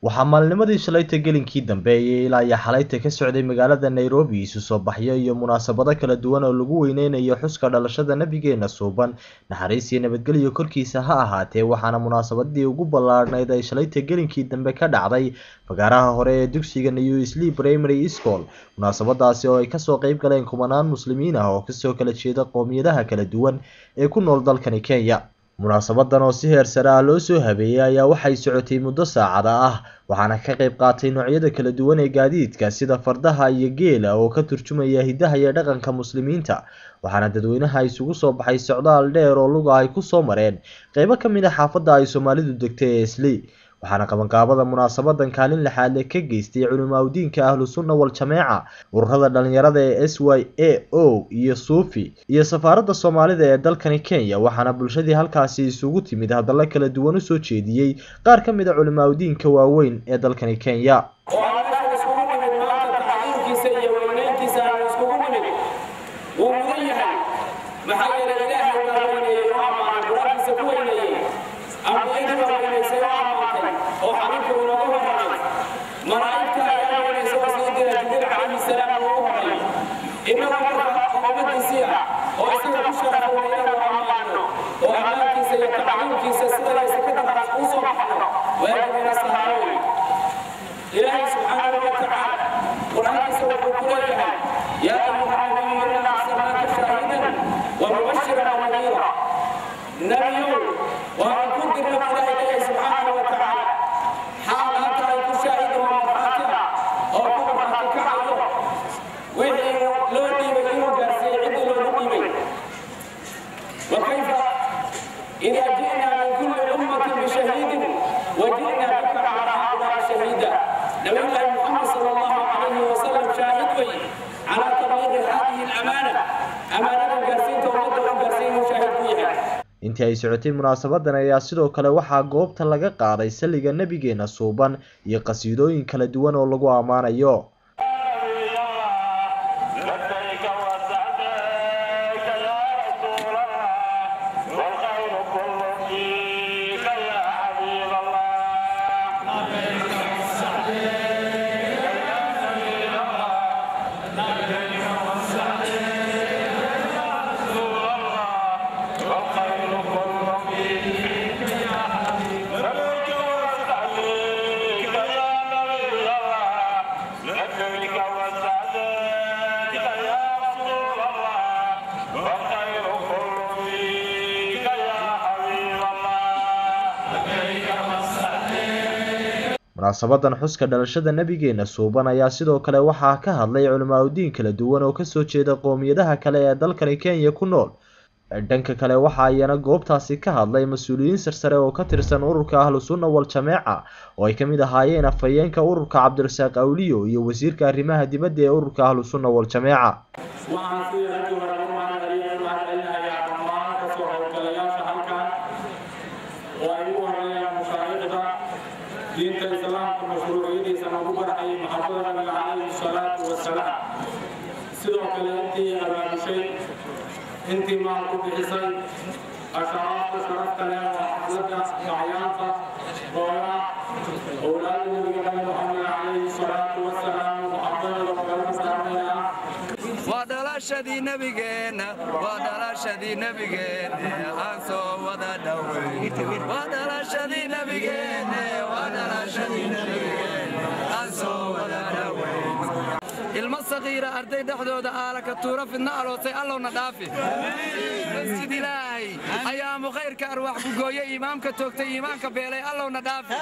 waxaa maalnimadii shalayta gelinkii dambeeyay ilaa iyo xalayta ka socday magaalada Nairobi isu soo baxyo iyo munaasabado kala duwan oo lagu weyneynayo xuska dhalashada nabigeena suuban naxariis iyo nabadgelyo korkiisa ha ahaatee waxaana munaasabadii ugu ballaarnayd ay shalayta gelinkii dambe ka dhacday fagaaraha hore ee dugsiga New Isli Primary School munaasabadaasi oo ay ka soo qayb galeen kumanaan muslimiin ah oo ka soo kala jeeda qoomiyadaha kala duwan ee ku nool dalkani Kenya. munaasabadan oo si heer sare ah loo soo habeeyay ayaa waxay socotay muddo saacada ah waxaana ka qayb qaatay noocyada kala duwan ee gaadiidka sida fardaha iyo geela oo ka turjumaya hidaha iyo dhaqanka muslimiinta waxaana dadweynaha isugu soo baxay socdaal dheer oo luga ay ku soo mareen qaybo ka mid ah xaafadda ay Soomaalidu degtay ee Isli waxaana qabanqaabada munaasabadan kaalin lixaad ka geystay culimada ahlu sunna wal jameeca ururada dhalinyarada ee SYAO iyo Suufi iyo safaaradda Soomaalida ee dalkani Kenya waxaana bulshadii halkaasi isugu timid hadallo kala duwan u soo jeediyay qaar ka mid ah culimada waaweyn ee dalkani Kenya. intii ay socotay munaasabadan ayaa sidoo kale waxaa goobta laga qaaday saliga nabigeena suuban iyo qasiidooyin kala duwan oo lagu amaanayo. munaasabadan xuska dhalashada nabigeena suuban ayaa sidoo kale waxaa ka hadlay culimada kala duwan oo ka soo jeeda qoomiyadaha kale ee dalkani Kenya ku nool. dhanka kale waxa ayana goobtaasi ka hadlay mas'uuliyiin sarsare oo ka tirsan ururka ahlu sunna wal jameeca oo ay ka mid ahaayeen afhayeenka ururka Cabdirasaaq Awliyo iyo wasiirka arrimaha dibadda ee ururka ahlu sunna wal jameeca. diinta islaamka mashruuciyadiisa lagu barxay maxaafadda nabiga calayhi salaatu wasalaam sidoo kale intii abaabushay intii maal ku bixisay asharaafta sharafta leh waa xafladda acyaanta goobaha owlaada nabiga Muhammad calayhi salaatu wasalaam maxaafadda lagala saarnaya ودلاشدي نبينا أنسو ودا دوي ودلاشدي نبينا أنسو ودا دوي المصغيرة أرتي دحدود آلك التورة في النار وصي الله ندافي مسجد إلهي أيام خير كأرواح بقوية إمامك توكتي إمامك بيلي الله ندافي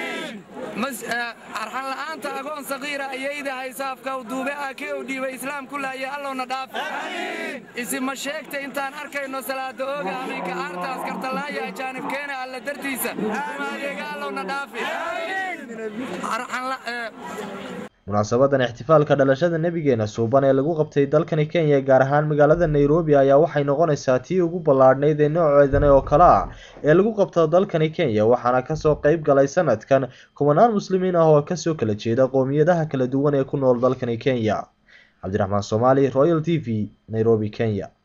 أرحل أنت أقول صغيرة أيدي هاي صافكا ودوبي أكي وديوي إسلام كلها يا الله ندافي اسم مشيكت انت أركي إنه صلاة أوغا أمريكا أرتا أسكرت الله يا جانب كينا على درتيسة ما ديك الله ندافي أرحل munaasabadan ixtifaalka dhalashada nabigeena suuban ee lagu qabtay dalkani Kenya gaar ahaan magaalada Nairobi ayaa waxay noqonaysaa tii ugu ballaarnayd ee nooceedan oo kala ah ee lagu qabto dalkani Kenya waxaana ka soo qayb galay sanadkan kumanaan muslimiin ah oo ka soo kala jeeda qoomiyadaha kala duwan ee ku nool dalkani Kenya. Cabdiraxmaan Soomaali, Royal TV, Nairobi, Kenya.